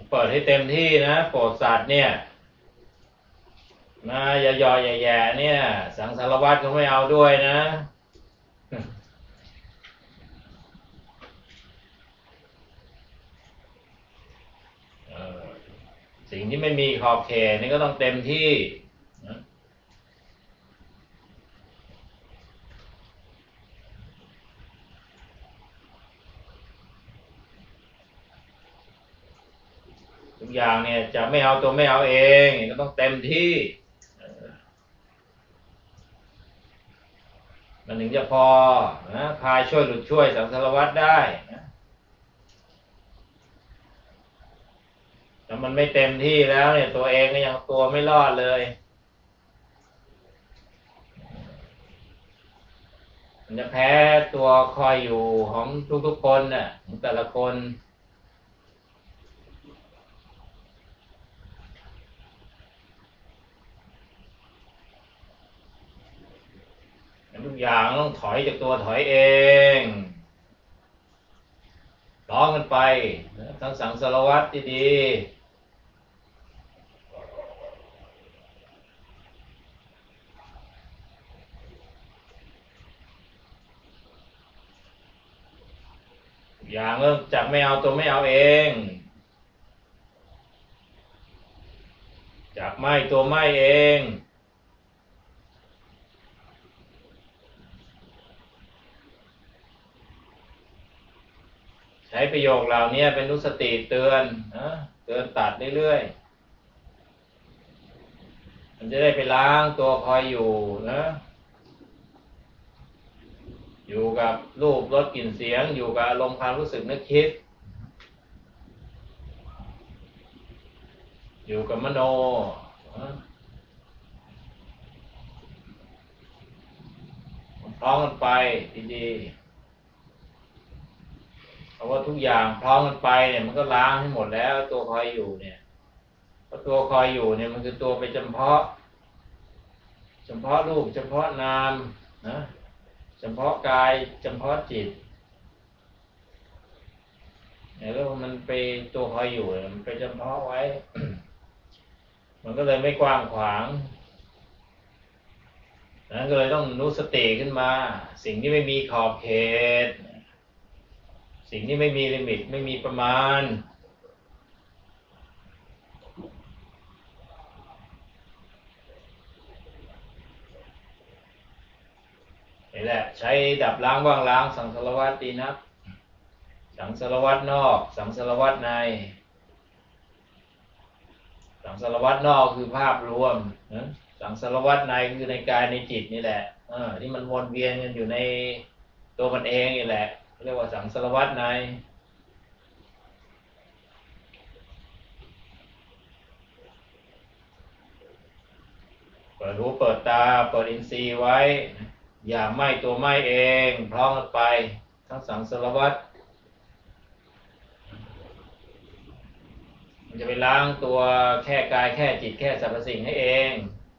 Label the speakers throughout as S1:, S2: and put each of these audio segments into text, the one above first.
S1: เปิดให้เต็มที่นะโปรดสัตว์เนี่ยนะอย่าย่อแย่ๆเนี่ยสังสารวัตรเขาไม่เอาด้วยนะสิ่งที่ไม่มีขอบเขตนี่ก็ต้องเต็มที่นะทุกอย่างเนี่ยจะไม่เอาตัวไม่เอาเองก็ต้องเต็มที่มันถึงจะพอนะพาช่วยหลุดช่วยสังสารวัตรได้นะแต่มันไม่เต็มที่แล้วเนี่ยตัวเองก็ยังตัวไม่รอดเลยมันจะแพ้ตัวคอยอยู่ของทุกๆคนน่ะของแต่ละคนทุกอย่างต้องถอยจากตัวถอยเองร้องกันไปทั้งสังสารวัตรดีๆอย่างเริ่มจากไม่เอาตัวไม่เอาเองจากไม่ตัวไม่เองใช้ประโยคเหล่านี้เป็นนุสติเตือนนะเตือนตัดเรื่อยๆมันจะได้ไปล้างตัวคอยอยู่นะอยู่กับรูปรสกลิ่นเสียงอยู่กับอารมณ์ความรู้สึกนึกคิดอยู่กับมโนพร้อมกันไปดีๆเพราะว่าทุกอย่างพร้อมกันไปเนี่ยมันก็ล้างให้หมดแล้วตัวคอยอยู่เนี่ยเพราะตัวคอยอยู่เนี่ยมันคือตัวไปจำเพาะรูปเฉพาะนามนะเฉพาะกายเฉพาะจิตแล้วมันไปตัวคอยอยู่มันไปเฉพาะไว้ มันก็เลยไม่กว้างขวางนั้นก็เลยต้องนุสติขึ้นมาสิ่งที่ไม่มีขอบเขตสิ่งที่ไม่มีลิมิตไม่มีประมาณนี่แหละใช้ดับล้างว่างล้างสังสารวัฏดีนักสังสารวัฏนอกสังสารวัฏในสังสารวัฏนอกคือภาพรวมนะสังสารวัฏในคือในกายในจิตนี่แหละที่มันวนเวียนกันอยู่ในตัวมันเองนี่แหละเรียกว่าสังสารวัฏในเปิดหูเปิดตาเปิดอินทรีย์ไว้อย่าไหม้ตัวไหม้เองพร้อมกันไปทั้งสังสารวัฏมันจะไปล้างตัวแค่กายแค่จิตแค่สรรพสิ่งให้เอง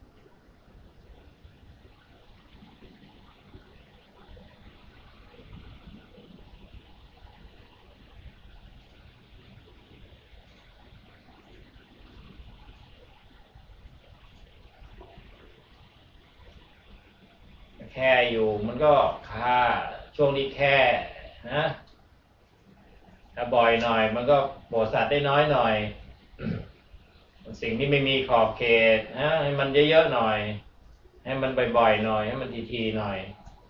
S1: แค่อยู่มันก็ค่าช่วงนี้แค่นะถ้าบ่อยหน่อยมันก็โปรดสัตว์ได้น้อยหน่อยสิ่งที่ไม่มีขอบเขตนะให้มันเยอะๆหน่อยให้มันบ่อยๆหน่อยให้มันทีๆหน่อย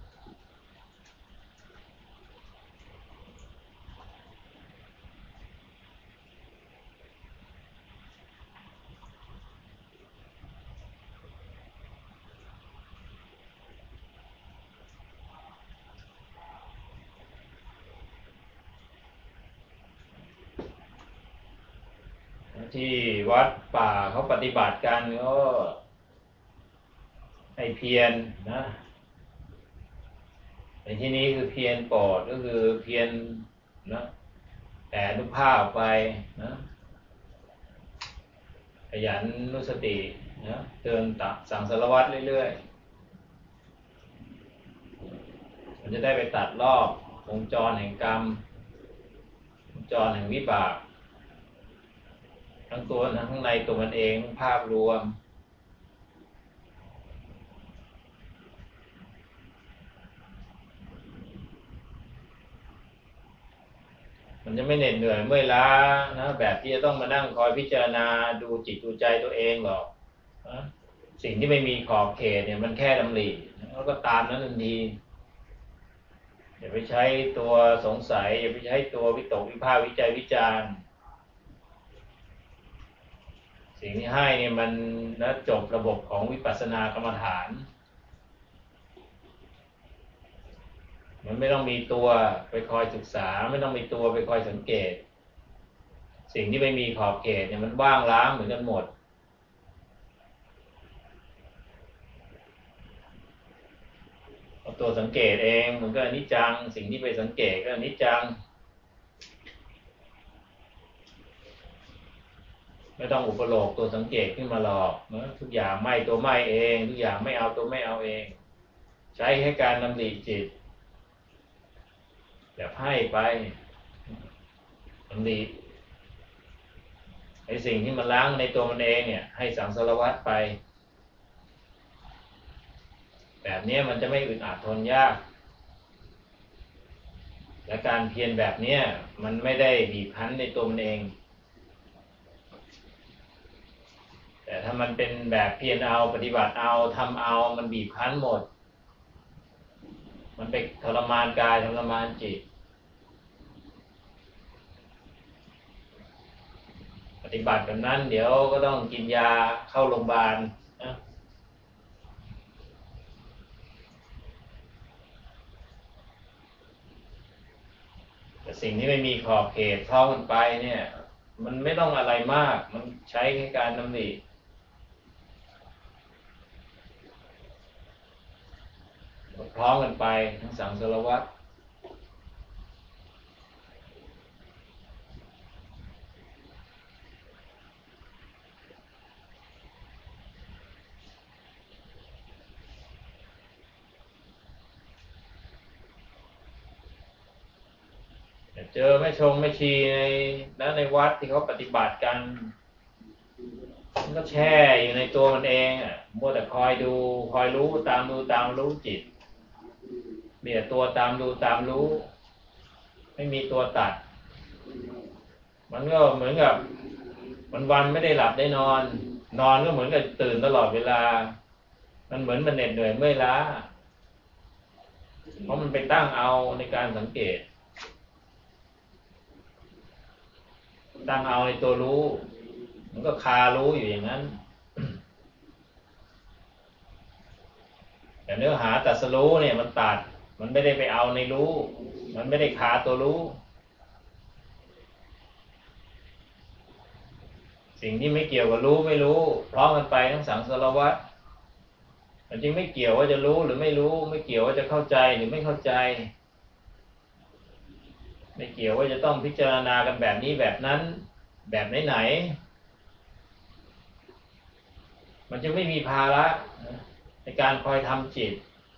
S1: ที่วัดป่าเขาปฏิบัติกันก็ให้เพียรนะในที่นี้คือเพียรโปรดก็คือเพียรนะแต่นุภาพไปนะขยันนุสตินะเตือนตักสังสารวัฏเรื่อยๆมันจะได้ไปตัดรอบวงจรแห่งกรรมวงจรแห่งวิบากตัวข้างในตัวมันเองภาพรวมมันจะไม่เหน็ดเหนื่อยเมื่อยล้านะแบบที่จะต้องมานั่งคอยพิจารณาดูจิตดูใจตัวเองหรอกนะสิ่งที่ไม่มีขอบเขตเนี่ยมันแค่ดำริแล้วก็ตามนั้นทันทีอย่าไปใช้ตัวสงสัยอย่าไปใช้ตัววิตกวิพากษ์วิจัยวิจารณ์สิ่งที่ให้เนี่ยมันนะจบระบบของวิปัสสนากรรมฐานมันไม่ต้องมีตัวไปคอยศึกษาไม่ต้องมีตัวไปคอยสังเกตสิ่งที่ไม่มีขอบเขตเนี่ยมันว่างล้างเหมือนกันหมดเอาตัวสังเกตเองมันก็อนิจจังสิ่งที่ไปสังเกตก็อนิจจังไม่ต้องอุปโลกตัวสังเกตขึ้นมาหรอกนะทุกอย่างไม่ตัวไม่เองทุกอย่างไม่เอาตัวไม่เอาเองใช้ให้การดำริจิตอย่าให้ไปดำริไอ้สิ่งที่มันล้างในตัวมันเองเนี่ยให้สังสารวัฏไปแบบนี้มันจะไม่อึดอัดทนยากและการเพียรแบบนี้มันไม่ได้บีบคั้นในตัวมันเองแต่ถ้ามันเป็นแบบเพียรเอาปฏิบัติเอาทำเอามันบีบคั้นหมดมันไปทรมานกายทรมานจิตปฏิบัติแบบนั้นเดี๋ยวก็ต้องกินยาเข้าโรงพยาบาลนะแต่สิ่งที่ไม่มีขอบเขตท้องมันไปเนี่ยมันไม่ต้องอะไรมากมันใช้แค่การดำริพร้อมกันไปทั้งสังสารวัฏเจอแม่ชงแม่ชีในวัดที่เขาปฏิบัติกันมันก็แช่อยู่ในตัวมันเองอ่ะมัวแต่คอยดูคอยรู้ตามดูตามรู้จิตมีแต่ตัวตามดูตามรู้ไม่มีตัวตัดมันก็เหมือนกับวันไม่ได้หลับได้นอนนอนก็เหมือนกับตื่นตลอดเวลามันเหมือนมันเหน็ดเหนื่อยเมื่อยล้าเพราะมันไปตั้งเอาในการสังเกตตั้งเอาในตัวรู้มันก็คารู้อยู่อย่างนั้นแต่เนื้อหาตรัสรู้เนี่ยมันตัดมันไม่ได้ไปเอาในรู้มันไม่ได้คาตัวรู้สิ่งที่ไม่เกี่ยวกับรู้ไม่รู้พร้อมกันไปทั้งสังสารวัฏมันจึงไม่เกี่ยวว่าจะรู้หรือไม่รู้ไม่เกี่ยวว่าจะเข้าใจหรือไม่เข้าใจไม่เกี่ยวว่าจะต้องพิจารณากันแบบนี้แบบนั้นแบบไหนมันจะไม่มีภาระในการคอยทำจิต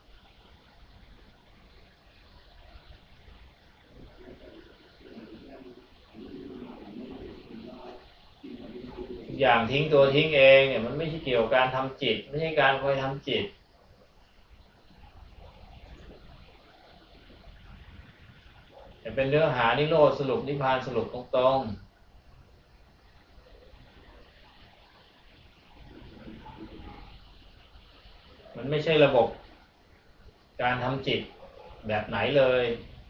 S1: ทุกอย่างทิ้งตัวทิ้งเองเนี่ยมันไม่ใช่เกี่ยวกับการทำจิตไม่ใช่การคอยทำจิตแต่เป็นเนื้อหานิโรธสรุปนิพพานสรุปตรงๆมันไม่ใช่ระบบการทำจิตแบบไหนเลย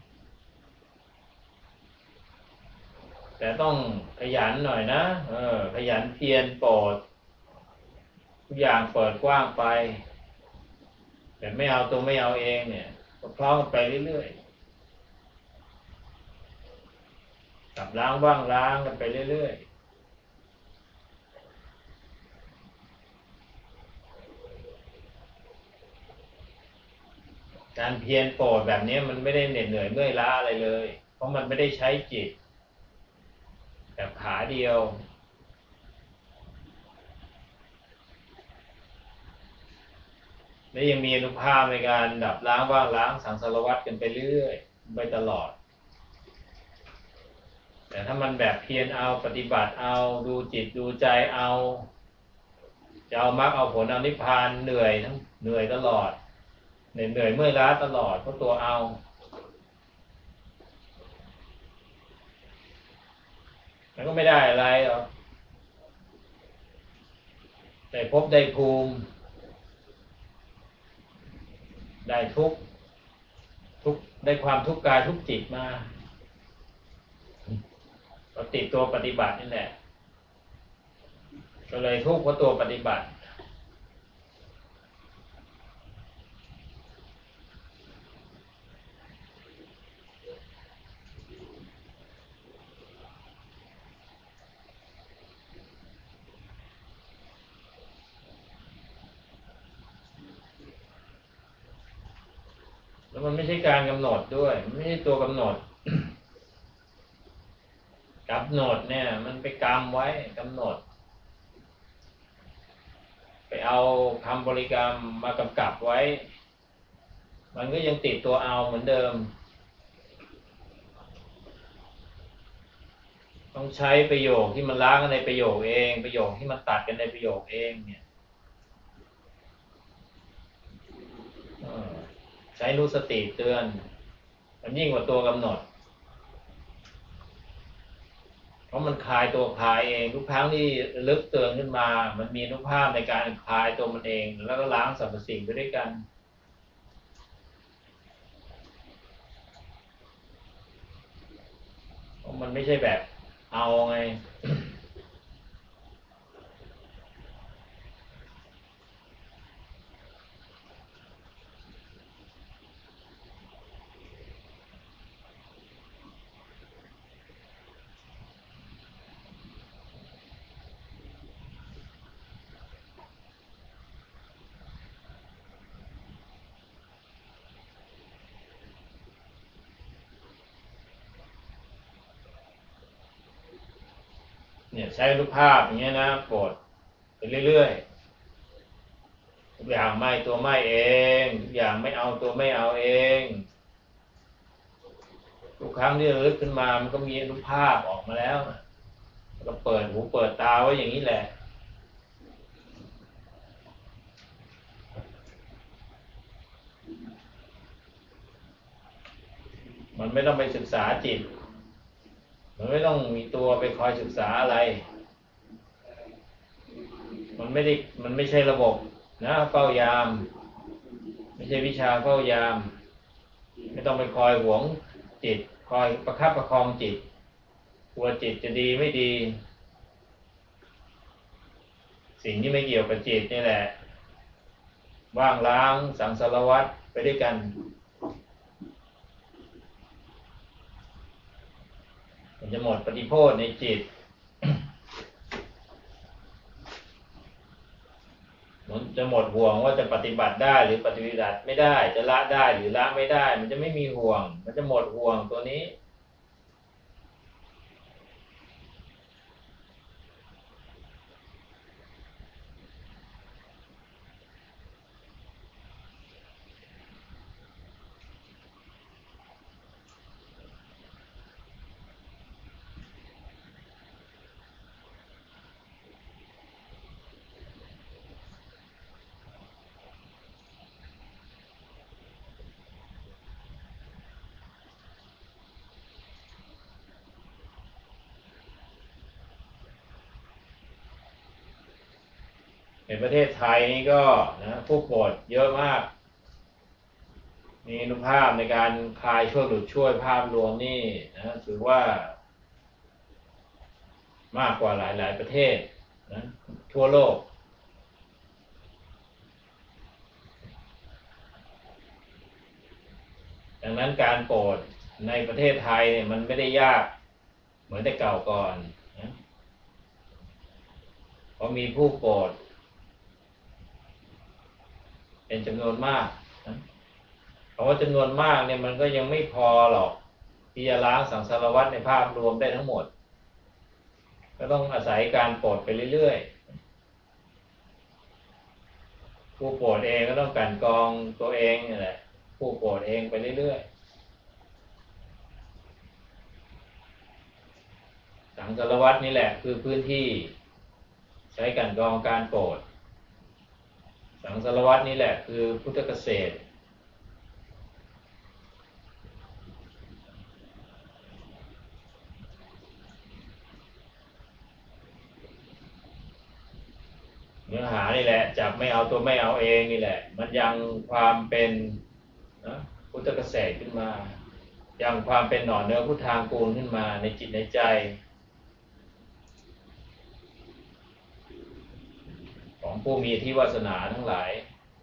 S1: แต่ต้องขยันหน่อยนะขยันเพียรโปรดทุกอย่างเปิดกว้างไปแต่ไม่เอาตัวไม่เอาเองเนี่ยก็พร้อมไปเรื่อยๆกับล้างว่างล้างกันไปเรื่อยๆการเพียรโปรดแบบนี้มันไม่ได้เหน็ดเหนื่อยเมื่อยล้าอะไรเลยเพราะมันไม่ได้ใช้จิตแบบขาเดียวและยังมีอนุภาพในการดับล้างว่างล้างสังสารวัฏกันไปเรื่อยๆไปตลอดแต่ถ้ามันแบบเพียรเอาปฏิบัติเอาดูจิตดูใจเอาจะเอามรรคเอาผลเอานิพพานเหนื่อยทั้งเหนื่อยตลอดเหนื่อยเมื่อยล้าตลอดเพราะตัวเอามันก็ไม่ได้อะไรหรอกได้พบได้ภูมิได้ทุกได้ความทุกข์กายทุกข์จิตมาเราติดตัวปฏิบัตินี่แหละก็เลยทุกข์เพราะตัวปฏิบัติแล้วมันไม่ใช่การกำหนดด้วยมันไม่ใช่ตัวกำหนด กำหนดเนี่ยมันไปกำไว้กำหนดไปเอาคำบริกรรมมากำกับไว้มันก็ยังติดตัวเอาเหมือนเดิมต้องใช้ประโยคที่มันล้างกันในประโยคเองประโยคที่มันตัดกันในประโยคเองเนี่ยใช้รู้สติเตือนมันยิ่งกว่าตัวกำหนดเพราะมันคลายตัวคลายเองทุกครั้งที่ลึกเตือนขึ้นมามันมีอนุภาพในการคลายตัวมันเองแล้วก็ล้างสรรพสิ่งไปด้วยกันเพราะมันไม่ใช่แบบเอาไง เนี่ยใช้รูปภาพอย่างเงี้ยนะโปรดไปเรื่อยๆทุกอย่างไม่ตัวไม่เองทุกอย่างไม่เอาตัวไม่เอาเองทุกครั้งที่ระลึกขึ้นมามันก็มีรูปภาพออกมาแล้วก็เปิดหูเปิดตาไว้อย่างนี้แหละมันไม่ต้องไปศึกษาจิตมันไม่ต้องมีตัวไปคอยศึกษาอะไรมันไม่ใช่ระบบนะเฝ้ายามไม่ใช่วิชาเฝ้ายามไม่ต้องไปคอยหวงจิตคอยประคับประคองจิตกลัวจิตจะดีไม่ดีสิ่งที่ไม่เกี่ยวกับจิตนี่แหละว่างล้างสังสารวัฏไปด้วยกันมันจะหมดปฏิโภทในจิตมันจะหมดห่วงว่าจะปฏิบัติได้หรือปฏิบัติไม่ได้จะละได้หรือละไม่ได้มันจะไม่มีห่วงมันจะหมดห่วงตัวนี้ในประเทศไทยนี่ก็นะผู้โปรดเยอะมากมีอนุภาพในการคลายช่วยหลุดช่วยภาพรวมนี่นะถือว่ามากกว่าหลายประเทศนะทั่วโลกดังนั้นการโปรดในประเทศไทยเนี่ยมันไม่ได้ยากเหมือนแต่เก่าก่อนนะเพราะมีผู้โปรดเป็นจำนวนมากนะเพราะว่าจำนวนมากเนี่ยมันก็ยังไม่พอหรอกที่จะล้างสังสารวัฏในภาพรวมได้ทั้งหมดก็ต้องอาศัยการโปรดไปเรื่อยๆผู้โปรดเองก็ต้องกลั่นกรองตัวเองนี่แหละผู้โปรดเองไปเรื่อยสังสารวัตรนี่แหละคือพื้นที่ใช้กลั่นกรองการโปรดสังสารวัตรนี่แหละคือพุทธเกษตรเนื้อหานี่แหละจับไม่เอาตัวไม่เอาเองนี่แหละมันยังความเป็นนะพุทธเกษตรขึ้นมายังความเป็นหน่อเนื้อพุทธางกูลขึ้นมาในจิตในใจของผู้มีที่วาสนาทั้งหลาย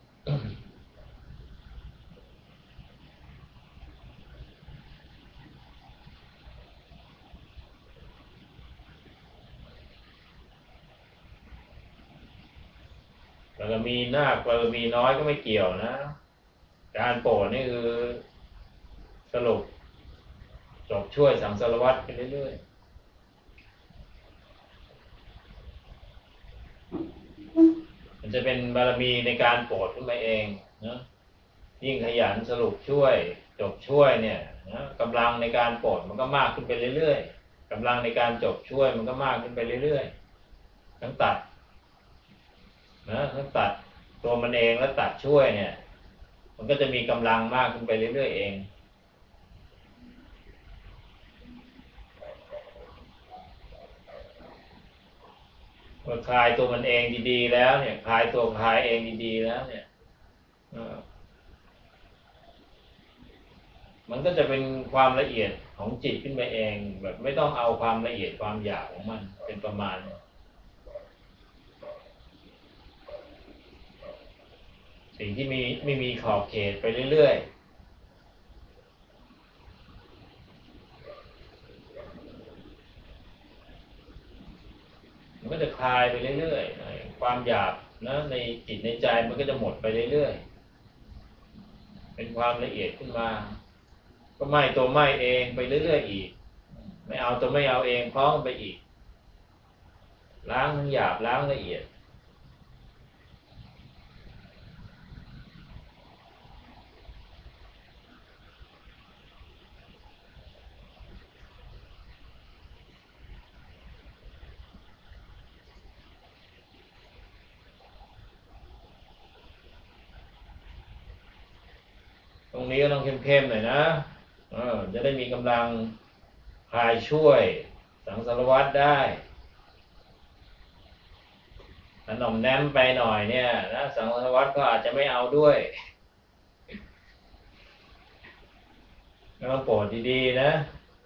S1: บารมีนาคบารมีน้อยก็ไม่เกี่ยวนะการโปรดนี่คือสรุปจบช่วยสังสารวัตรไปเรื่อยๆมันจะเป็นบารมีในการโปรดขึ้นมาเองนะยิ่งขยันสรุปช่วยจบช่วยเนี่ยนะกำลังในการโปรดมันก็มากขึ้นไปเรื่อยๆกำลังในการจบช่วยมันก็มากขึ้นไปเรื่อยๆทั้งตัดนะทั้งตัดตัวมันเองและตัดช่วยเนี่ยมันก็จะมีกำลังมากขึ้นไปเรื่อยๆเองพอคลายตัวมันเองดีๆแล้วเนี่ยคลายตัวคลายเองดีๆแล้วเนี่ยมันก็จะเป็นความละเอียดของจิตขึ้นไปเองแบบไม่ต้องเอาความละเอียดความหยาบของมันเป็นประมาณสิ่งที่ไม่มีขอบเขตไปเรื่อยๆมันก็จะคลายไปเรื่อยๆความหยาบนะในจิตในใจมันก็จะหมดไปเรื่อยๆเป็นความละเอียดขึ้นมาก็ไหม้ตัวไหม้เองไปเรื่อยๆอีกไม่เอาตัวไม่เอาเองพร้อมไปอีกล้างทั้งหยาบล้างละเอียดตรงนี้ก็ต้องเข้มๆหน่อยนะจะได้มีกำลังพายช่วยสังสารวัตรได้ถ้าหน่อมแนมไปหน่อยเนี่ยนะสังสารวัตรก็อาจจะไม่เอาด้วยต้องโปรดดีๆนะ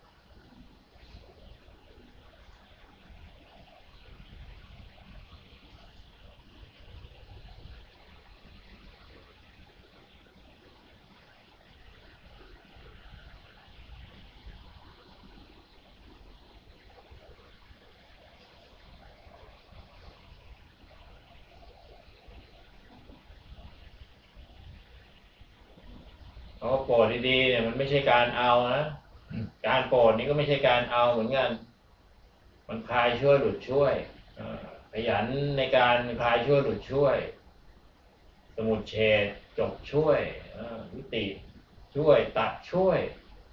S1: เขาโปรดดีๆเนี่ยมันไม่ใช่การเอานะการโปรดนี่ก็ไม่ใช่การเอาเหมือนกันมันคลายช่วยหลุดช่วยขยันในการคลายช่วยหลุดช่วยสมุดเฉดจบช่วยวิติช่วยตัดช่วย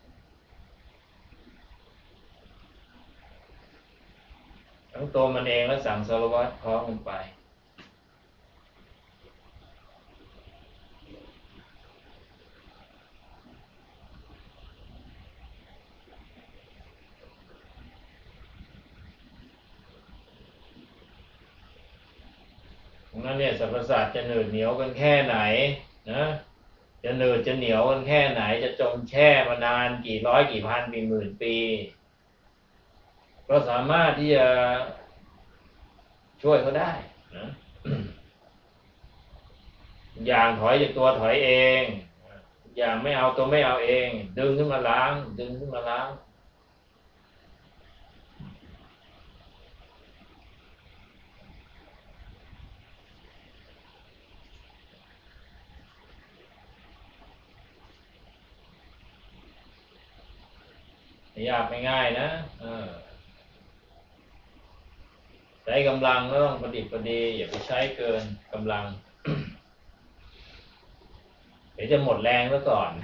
S1: ทั้งตัวมันเองและสังสารวัตรพร้อมกันไปนั้นเนี่ยสรรพสัตว์จะหนืดเหนียวกันแค่ไหนนะจะหนืดจะเหนียวกันแค่ไหนจะจมแช่มานานกี่ร้อยกี่พันปีหมื่นปีก็สามารถที่จะช่วยเขาได้นะอย่างถอยจากตัวถอยเองอย่างไม่เอาตัวไม่เอาเองดึงขึ้นมาล้างดึงขึ้นมาล้างยากไม่ง่ายนะใช้กำลังก็ต้องประดิษฐ์ประดีอย่าไปใช้เกินกำลัง เดี๋ยวจะหมดแรงซะก่อน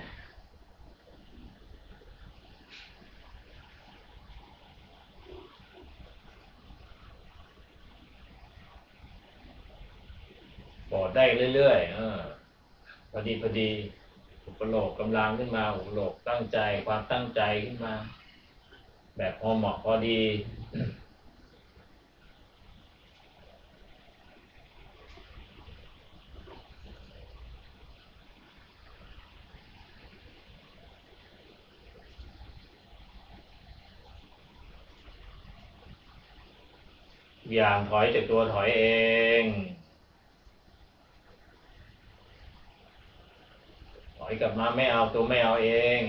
S1: โปรดได้เรื่อยๆพอดีอุปโลกกำลังขึ้นมาอุปโลกตั้งใจความตั้งใจขึ้นมาแบบพอเหมาะพอดีอย่างถอยจากตัวถอยเองถอยกลับมาไม่เอาตัวไม่เอาเอง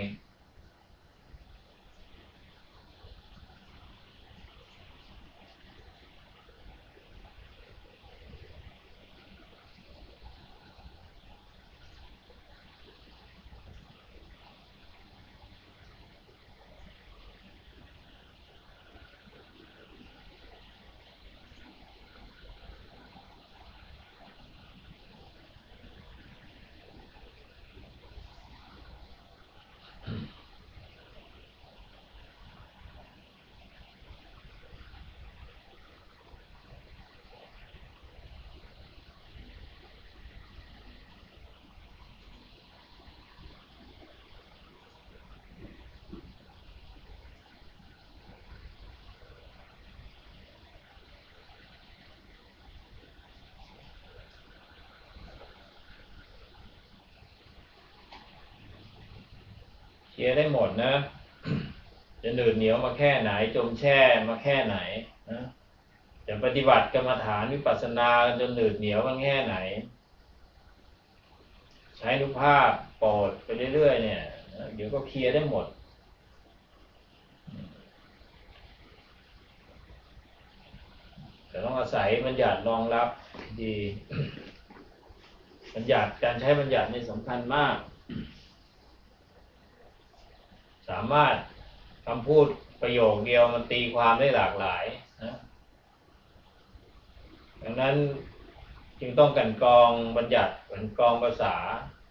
S1: เคลียร์ได้หมดนะจะหนืดเหนียวมาแค่ไหนจมแช่มาแค่ไหนนะจะปฏิบัติกรรมฐานวิปัสสนาจนหนืดเหนียวมันแค่ไหนใช้อนุภาพโปรดไปเรื่อยๆเนี่ยเดี๋ยวก็เคลียร์ได้หมดแต่ต้องอาศัยบัญญัติรองรับดีบัญญัติการใช้บัญญัตินี่สำคัญมากสามารถคำพูดประโยคเดียวมันตีความได้หลากหลายนะดังนั้นจึงต้องกลั่นกรองบัญญัติกลั่นกรองภาษา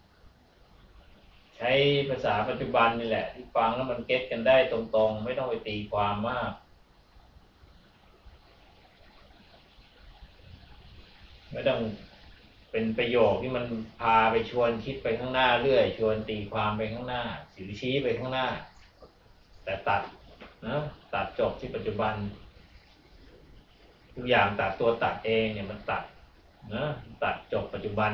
S1: ใช้ภาษาปัจจุบันนี่แหละที่ฟังแล้วมันเก็ตกันได้ตรงๆไม่ต้องไปตีความมากไม่ต้องเป็นประโยคที่มันพาไปชวนคิดไปข้างหน้าเรื่อยชวนตีความไปข้างหน้าสิวชี้ไปข้างหน้าแต่ตัดนะตัดจบที่ปัจจุบันทุกอย่างตัดตัวตัดเองเนี่ยมันตัดนะตัดจบปัจจุบัน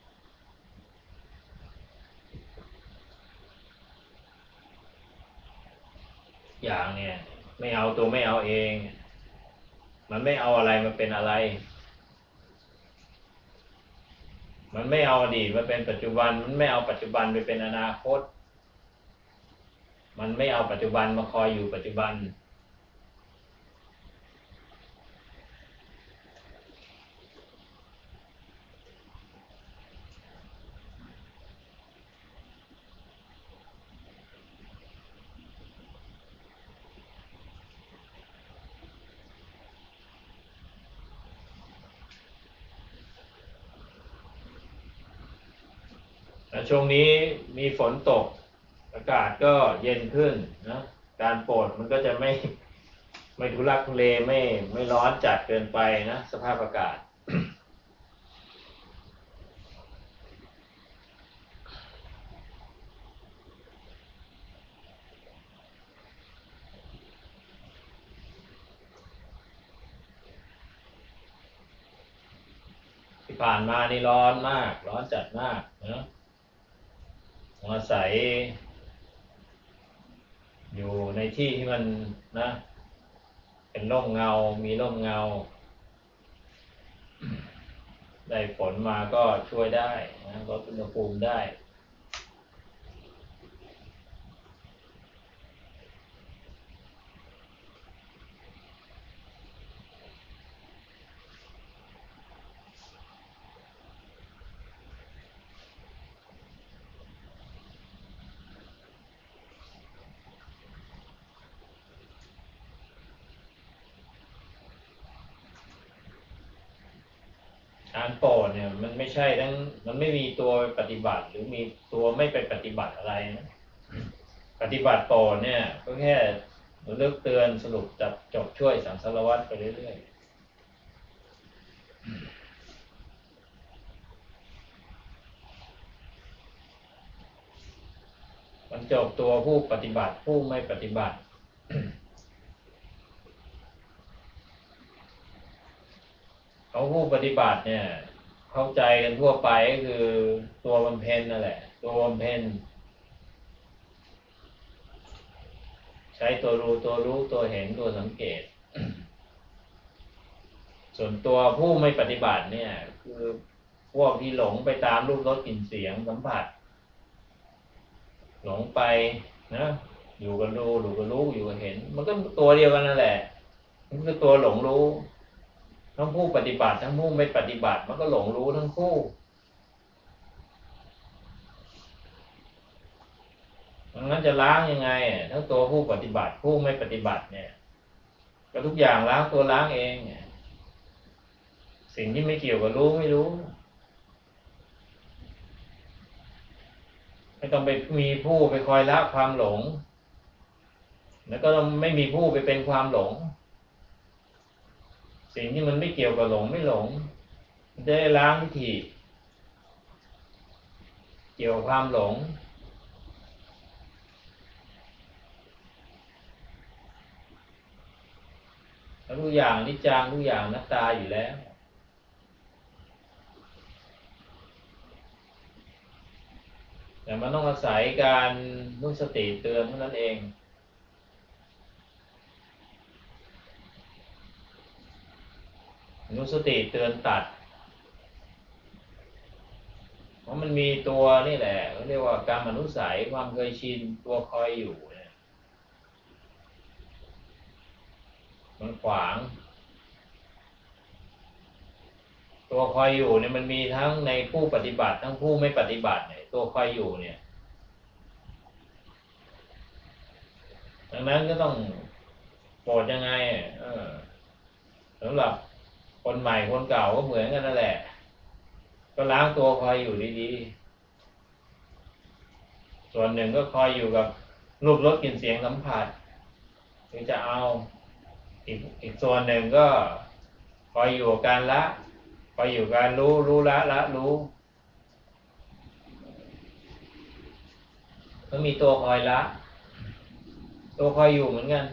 S1: อย่างเนี่ยไม่เอาตัวไม่เอาเองมันไม่เอาอะไรมาเป็นอะไรมันไม่เอาอดีตมาเป็นปัจจุบันมันไม่เอาปัจจุบันไปเป็นอนาคตมันไม่เอาปัจจุบันมาคอยอยู่ปัจจุบันช่วงนี้มีฝนตกอากาศก็เย็นขึ้นนะการโปรดมันก็จะไม่ทุลักทุเลไม่ร้อนจัดเกินไปนะสภาพอากาศที่ผ่านมานี่ร้อนมากร้อนจัดมากนะอาศัยอยู่ในที่ที่มันนะเป็นร่มเงามีร่มเงาได้ฝนมาก็ช่วยได้นะลดอุณหภูมิได้การโปรดเนี่ยมันไม่ใช่ทั้งมันไม่มีตัวปฏิบัติหรือมีตัวไม่ไปปฏิบัติอะไรนะปฏิบัติโปรดเนี่ยก็แค่ระลึกเตือนสรุปจับจบช่วยสังสารวัฏไปเรื่อยจบตัวผู้ปฏิบัติผู้ไม่ปฏิบัติ เขาผู้ปฏิบัติเนี่ยเข้าใจกันทั่วไปก็คือตัวบำเพ็ญนั่นแหละตัวบำเพ็ญใช้ตัวรู้ตัวเห็นตัวสังเกต ส่วนตัวผู้ไม่ปฏิบัติเนี่ยคือพวกที่หลงไปตามรูปรสกลิ่นเสียงสัมผัสหลงไปนะอยู่กับรู้อยู่กับเห็นมันก็ตัวเดียวกันนั่นแหละมันคือตัวหลงรู้ทั้งผู้ปฏิบัติทั้งผู้ไม่ปฏิบัติมันก็หลงรู้ทั้งคู่งั้นจะล้างยังไงทั้งตัวผู้ปฏิบัติผู้ไม่ปฏิบัติเนี่ยก็ทุกอย่างล้างตัวล้างเองสิ่งที่ไม่เกี่ยวกับรู้ไม่รู้ไม่ต้องไปมีผู้ไปคอยละความหลงแล้วก็ไม่มีผู้ไปเป็นความหลงสิ่งที่มันไม่เกี่ยวกับหลงไม่หลงจะได้ล้างทิฏฐิเกี่ยวกับความหลงแล้วทุกอย่างนิจจังทุกอย่างอนัตตาอยู่แล้วแต่มันต้องอาศัยการนุสติเตือนเท่านั้นเองนุสติเตือนตัดเพราะมันมีตัวนี่แหละเขาเรียกว่าการอนุสัยความเคยชินตัวคอยอยู่เนี่ยมันขวางตัวคอยอยู่เนี่ยมันมีทั้งในผู้ปฏิบัติทั้งผู้ไม่ปฏิบัติเนี่ยตัวคอยอยู่เนี่ยดังนั้นก็ต้องโปรดยังไงสำหรับคนใหม่คนเก่าก็เหมือนกันนั่นแหละก็ล้างตัวคอยอยู่ดีๆส่วนหนึ่งก็คอยอยู่กับรูปรสกลิ่นเสียงสัมผัสถึงจะเอาอีกส่วนหนึ่งก็คอยอยู่กับการละคอยอยู่การรู้ละรู้ก็มีตัวคอยละตัวคอยอยู่เหมือนกัน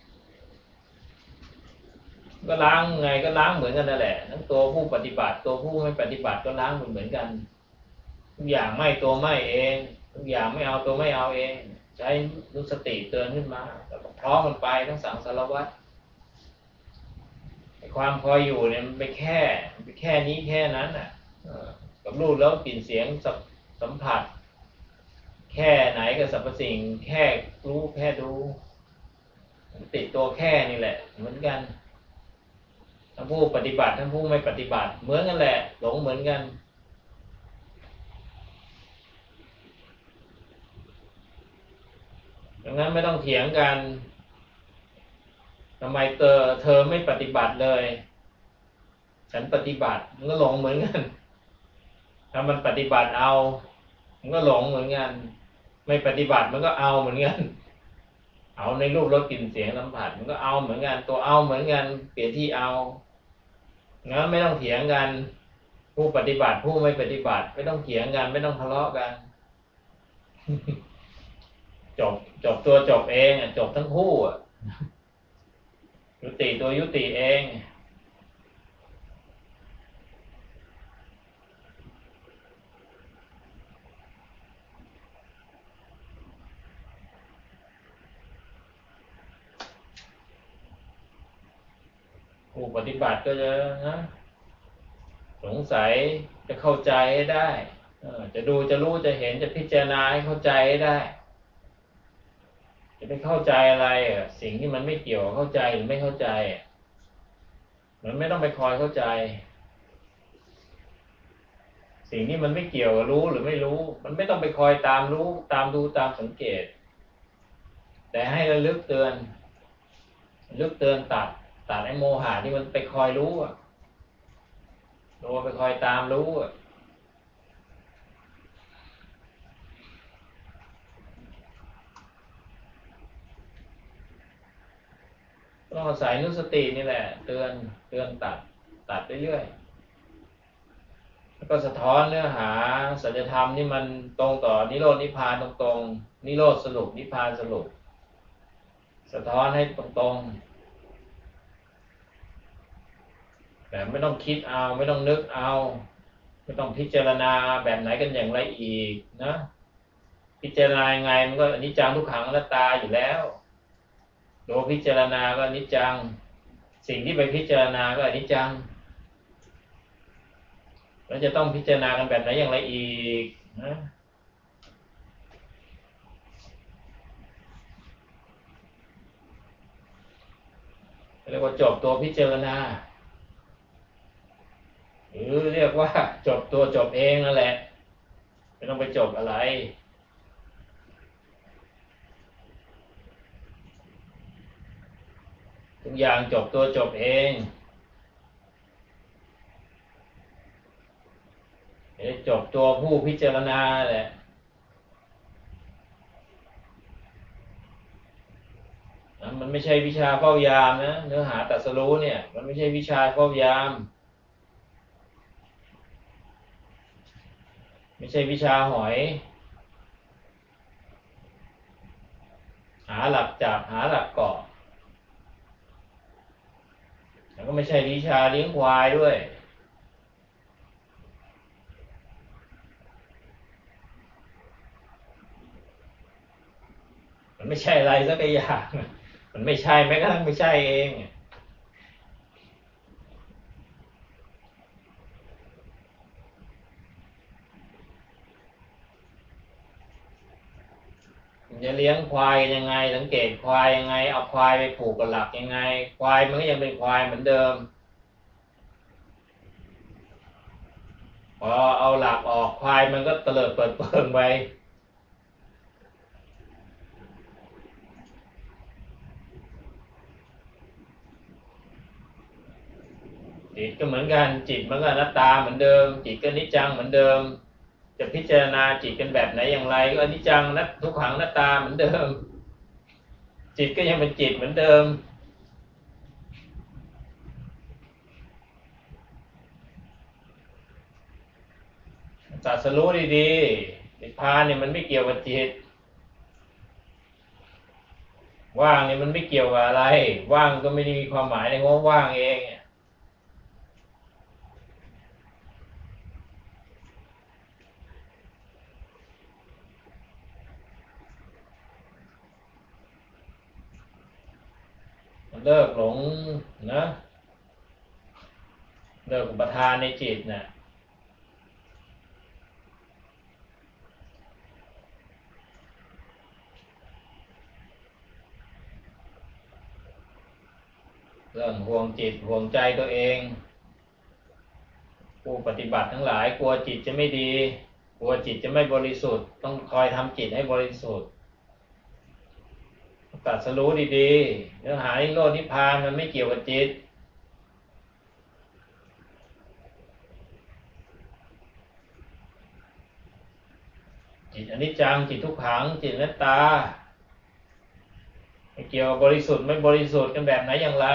S1: ก็ล้างไงก็ล้างเหมือนกันนั่นแหละทั้งตัวผู้ปฏิบัติตัวผู้ไม่ปฏิบัติก็ล้างเหมือนกันทุกอย่างไม่ตัวไม่เองทุกอย่างไม่เอาตัวไม่เอาเองใช้นุสติเตือนขึ้นมาแล้วก็พร้อมกันไปทั้งสังสารวัฏความคอยอยู่เนี่ยมันไปแค่นี้แค่นั้นน่ะกับรูปแล้วกลิ่นเสียงสัมผัสแค่ไหนกับสรรพสิ่งแค่รู้แค่ดูติดตัวแค่นี่แหละเหมือนกันทั้งผู้ปฏิบัติทั้งผู้ไม่ปฏิบัติเหมือนกันแหละหลงเหมือนกันดังนั้นไม่ต้องเถียงกันทำไมเธอไม่ปฏิบัติเลยฉันปฏิบัติมันก็หลงเหมือนกันถ้ามันปฏิบัติเอามันก็หลงเหมือนกันไม่ปฏิบัติมันก็เอาเหมือนกันเอาในรูปรสกลิ่นเสียงสัมผัสมันก็เอาเหมือนกันตัวเอาเหมือนกันเปลี่ยนที่เอางั้นไม่ต้องเถียงกันผู้ปฏิบัติผู้ไม่ปฏิบัติไม่ต้องเถียงกันไม่ต้องทะเลาะกัน จบตัวจบเองจบทั้งคู่ยุติตัวยุติเองผู้ปฏิบัติก็จะนะสงสัยจะเข้าใจให้ได้จะดูจะรู้จะเห็นจะพิจารณาให้เข้าใจให้ได้จะไปเข้าใจอะไรสิ่งที่มันไม่เกี่ยวเข้าใจหรือไม่เข้าใจมันไม่ต้องไปคอยเข้าใจสิ่งที่มันไม่เกี่ยวกับรู้หรือไม่รู้มันไม่ต้องไปคอยตามรู้ตามดูตามสังเกตแต่ให้ระลึกเตือนตัดไอ้โมหะที่มันไปคอยรู้ตัวไปคอยตามรู้ต้องอาศัยนุสตินี่แหละเตือนตัดเรื่อยๆแล้วก็ก็สะท้อนเนื้อหาสัจธรรมนี่มันตรงต่อนิโรธนิพพานตรงๆนิโรธสรุปนิพพานสรุปสะท้อนให้ตรงๆแบบไม่ต้องคิดเอาไม่ต้องนึกเอาไม่ต้องพิจารณาแบบไหนกันอย่างไรอีกนะพิจารณายังไงมันก็อนิจจังทุกขังอนัตตาอยู่แล้วโดยพิจารณาก็อนิจจังสิ่งที่ไปพิจารณาก็อนิจจังแล้วจะต้องพิจารณากันแบบไหนอย่างไรอีกนะเรียกว่าจบตัวพิจารณาหรือเรียกว่าจบตัวจบเองนั่นแหละไม่ต้องไปจบอะไรทุกอย่างจบตัวจบเองจบตัวผู้พิจารณาแหละมันไม่ใช่วิชาเฝ้ายามนะเนื้อหาตรัสรู้เนี่ยมันไม่ใช่วิชาเฝ้ายามไม่ใช่วิชาหอยหาหลักจับหาหลักเกาะแล้วก็ไม่ใช่วิชาเลี้ยงควายด้วยมันไม่ใช่อะไรสักอย่างมันไม่ใช่แม้กระทั่งไม่ใช่เองจะเลี้ยงควายยังไงสังเกตควายยังไงเอาควายไปผูกกับหลักยังไงควายมันก็ยังเป็นควายเหมือนเดิมพอเอาหลักออกควายมันก็เตลิดเปิดเปิงไปจิตก็เหมือนกันจิตมันก็อนัตตาเหมือนเดิมจิตก็นิจจังเหมือนเดิมจะพิจารณาจิตกันแบบไหนอย่างไรก็อนิจจังนัตทุกขังอนัตตาเหมือนเดิมจิตก็ยังเป็นจิตเหมือนเดิมตรัสรู้ดีๆนิพพานเนี่ยมันไม่เกี่ยวกับจิตว่างเนี่ยมันไม่เกี่ยวกับอะไรว่างก็ไม่ได้มีความหมายในว่าว่างเองมันเลิกหลงนะเลิกอุปทานในจิตนะเรื่องห่วงจิตห่วงใจตัวเองผู้ปฏิบัติทั้งหลายกลัวจิตจะไม่ดีกลัวจิตจะไม่บริสุทธิ์ต้องคอยทำจิตให้บริสุทธิ์ตรัสรู้ดีๆเนื้อหานิโรธนิพพานมันไม่เกี่ยวกับจิตจิตอนิจจังจิตทุกขังจิตอนัตตาไม่เกี่ยวกับบริสุทธิ์ไม่บริสุทธิ์กันแบบไหนอย่างไร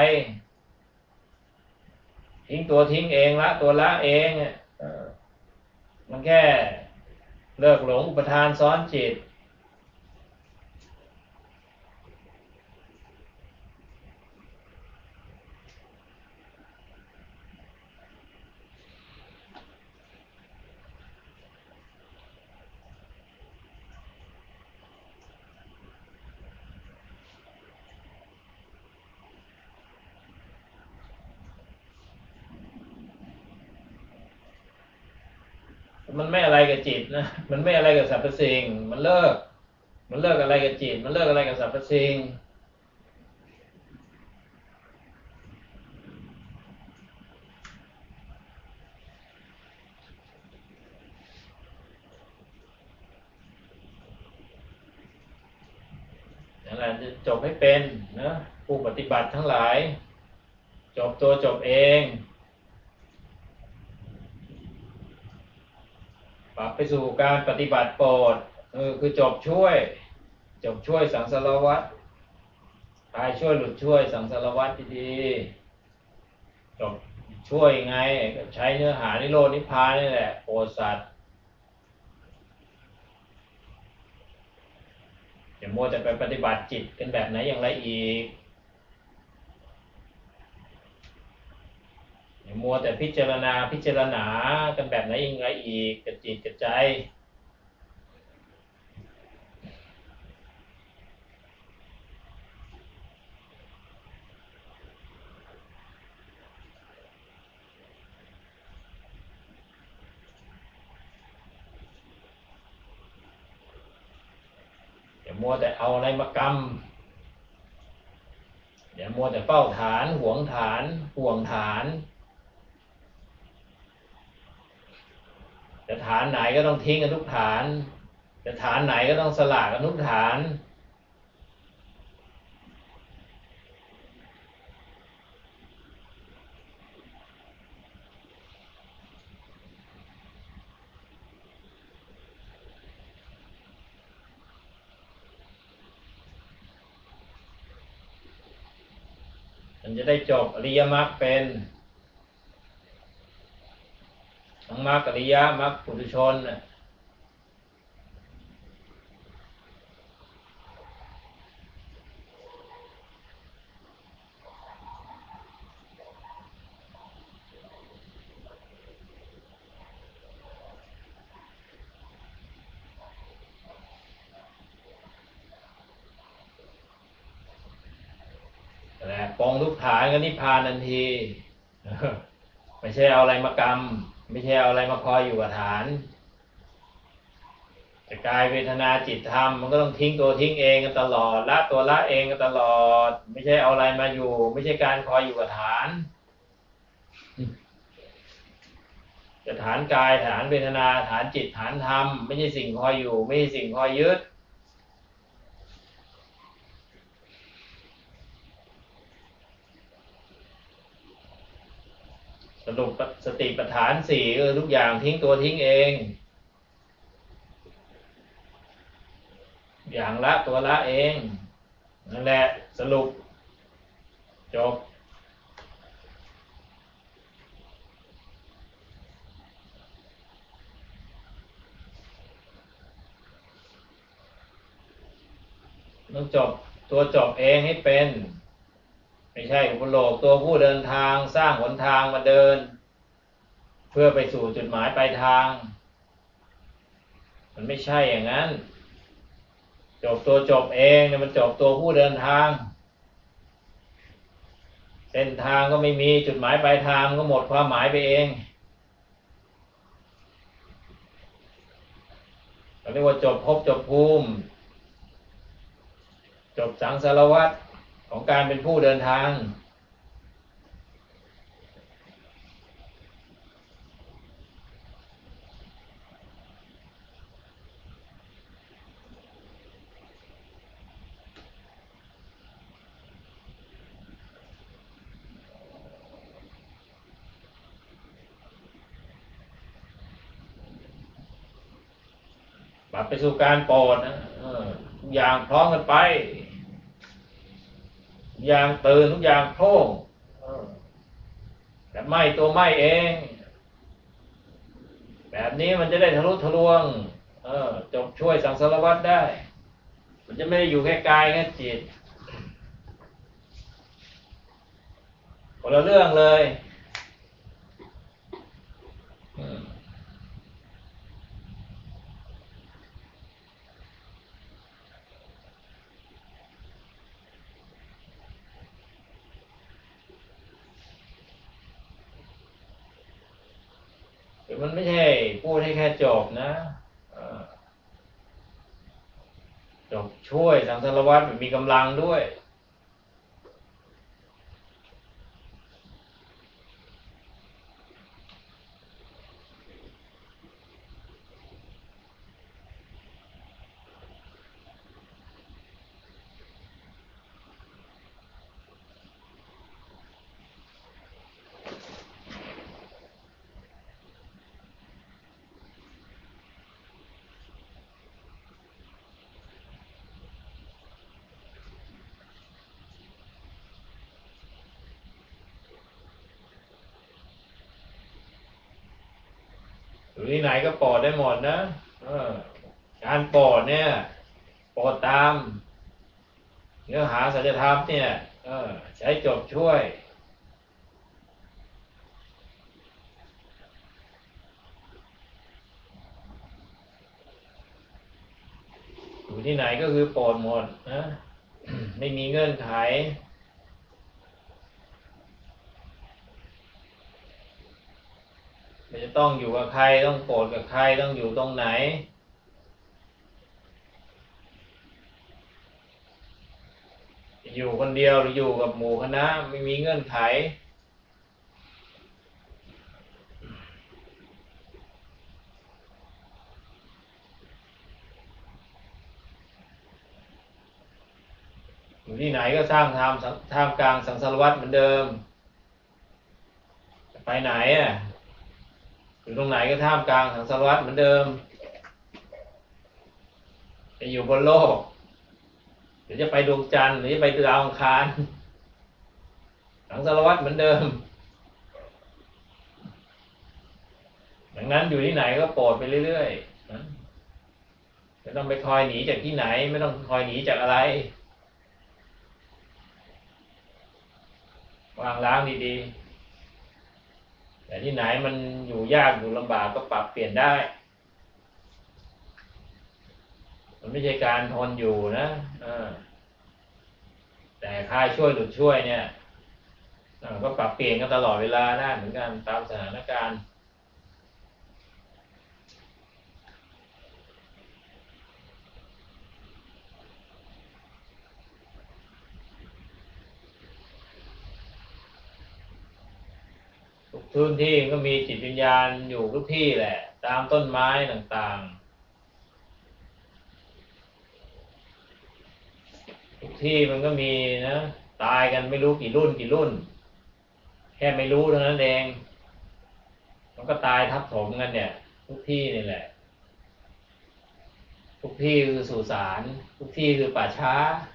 S1: ทิ้งตัวทิ้งเองละตัวละเองมันแค่เลิกหลงอุปทานซ้อนจิตมันไม่อะไรกับจิตนะมันไม่อะไรกับสรรพสิ่งมันเลิกอะไรกับจิตมันเลิกอะไรกับสรรพสิ่งนั่นแหละจะจบให้เป็นนะผู้ปฏิบัติทั้งหลายจบตัวจบเองปรับไปสู่การปฏิบัติโปรดคือจบช่วยสังสารวัฏตายช่วยหลุดช่วยสังสารวัฏดีๆจบช่วยไงก็ใช้เนื้อหานิโรธนิพพานนี่แหละโปรดสัตว์อย่ามัวแต่ไปปฏิบัติจิตกันแบบไหนอย่างไรอีกอย่ามัวแต่พิจารณากันแบบไหนอย่างไรอีกกับจิตกับใจอย่ามัวแต่เอาอะไรมากำอย่ามัวแต่เฝ้าฐานห่วงฐานห่วงฐานจะฐานไหนก็ต้องทิ้งกันทุกฐานจะฐานไหนก็ต้องสละกันทุกฐานมันจะได้จบอริยมรรคเป็นทั้งมรรคอริยมรรคปุถุชนแหละปองทุกฐานก็นิพพานทันทีไม่ใช่เอาอะไรมากำไม่ใช่เอาอะไรมาคอยอยู่กับฐานแต่กายเวทนาจิตธรรมมันก็ต้องทิ้งตัวทิ้งเองกันตลอดละตัวละเองกันตลอดไม่ใช่เอาอะไรมาอยู่ไม่ใช่การคอยอยู่กับฐานแต่ฐานกายฐานเวทนาฐานจิตฐานธรรมไม่ใช่สิ่งคอยอยู่ไม่ใช่สิ่งคอยยึดสรุปสติปัฏฐานสี่ทุกอย่างทิ้งตัวทิ้งเองอย่างละตัวละเองนั่นแหละสรุปจบต้องจบตัวจบเองให้เป็นไม่ใช่อุปโลกตัวผู้เดินทางสร้างหนทางมาเดินเพื่อไปสู่จุดหมายปลายทางมันไม่ใช่อย่างนั้นจบตัวจบเองเนี่ยมันจบตัวผู้เดินทางเส้นทางก็ไม่มีจุดหมายปลายทางก็หมดความหมายไปเองเราเรียกว่าจบภพจบภูมิจบสังสารวัฏของการเป็นผู้เดินทางปรับไปสู่การโปรดนะทุกอย่างพร้อมกันไปทุกอย่างตื่นทุกอย่างโพร่งแต่ไม่ตัวไม่เองแบบนี้มันจะได้ทะลุทะลวงจบช่วยสังสารวัฏได้มันจะไม่ได้อยู่แค่กายแค่จิตคนละเรื่องเลยคือมันไม่ใช่พูดให้แค่จบนะจบช่วยสังสารวัฏมีกำลังด้วยอยู่ที่ไหนก็โปรดได้หมดนะการโปรดเนี่ยโปรดตามเนื้อหาสัจธรรมเนี่ยใช้จบช่วยอยู่ที่ไหนก็คือโปรดหมดนะ ไม่มีเงื่อนไขไม่จะต้องอยู่กับใครต้องโกรธกับใครต้องอยู่ตรงไหนอยู่คนเดียวหรืออยู่กับหมู่คณะไม่มีเงื่อนไขอยู่ที่ไหนก็สร้างท่ามกลางสังสารวัฏเหมือนเดิมไปไหนอยู่ตรงไหนก็ท่ามกลางสังสารวัฏเหมือนเดิมจะอยู่บนโลกหรือจะไปดวงจันทร์หรือจะไปดาวอังคารสังสารวัฏเหมือนเดิมดังนั้นอยู่ที่ไหนก็โปรดไปเรื่อยๆไม่ต้องไปคอยหนีจากที่ไหนไม่ต้องคอยหนีจากอะไรวางล้างดีๆแต่ที่ไหนมันอยู่ยากอยู่ลำบากก็ปรับเปลี่ยนได้มันไม่ใช่การทนอยู่นะแต่ค่าช่วยหลุดช่วยเนี่ยก็ปรับเปลี่ยนกันตลอดเวลาได้เหมือนกันตามสถานการณ์ทุกพื้นที่ก็มีจิตวิญญาณอยู่ทุกที่แหละตามต้นไม้ต่างๆทุกที่มันก็มีนะตายกันไม่รู้กี่รุ่นแค่ไม่รู้เท่านั้นเองมันก็ตายทับถมกันเนี่ยทุกที่นี่แหละทุกที่คือสุสานทุกที่คือป่าช้า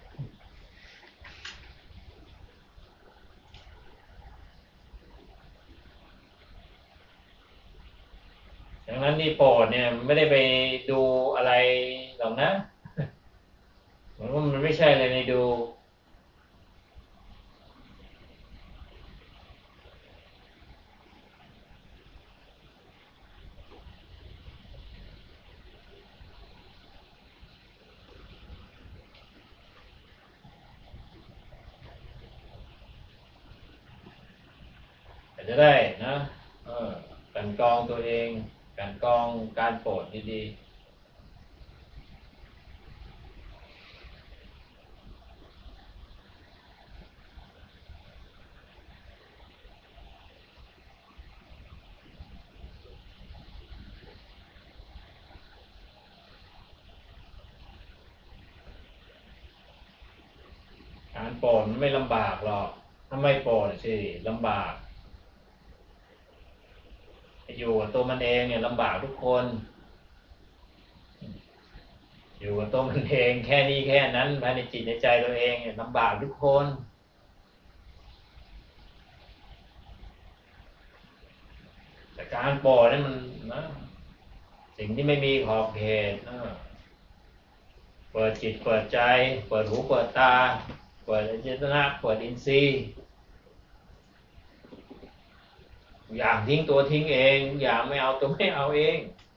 S1: ดังนั้นนี่โปรดเนี่ยไม่ได้ไปดูอะไรหรอกนะมันไม่ใช่เลยในดูแต่จะได้นะกันกรองตัวเองกันกรองการโปรดดีๆการโปรดมันไม่ลำบากหรอกถ้าไม่โปรดสิลำบากอยู่กับตัวมันเองเนี่ยลำบากทุกคนอยู่กับตัวมันเองแค่นี้แค่นั้นภายในจิตในใจตัวเองเนี่ยลำบากทุกคนแต่การโปรดนี่มันนะสิ่งที่ไม่มีขอบเขตเปิดจิตเปิดใจเปิดหูเปิดตาเปิดเจตนาเปิดอินทรีย์อย่างทิ้งตัวทิ้งเองอย่างไม่เอาตัวไม่เอาเอง